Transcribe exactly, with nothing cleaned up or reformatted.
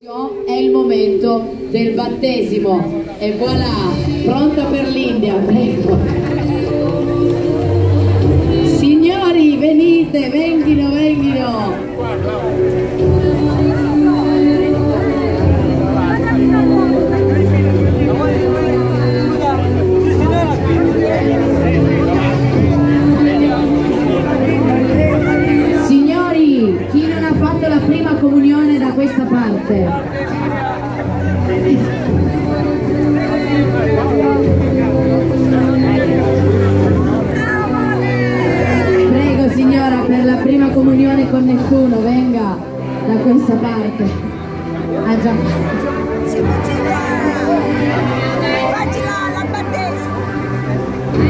È il momento del battesimo e voilà, pronta per l'India, prego. Signori, venite, venghino, venghino. Signori, chi non ha fatto la prima comunione da questa parte? Prego signora, per la prima comunione con nessuno, venga da questa parte. Ah già.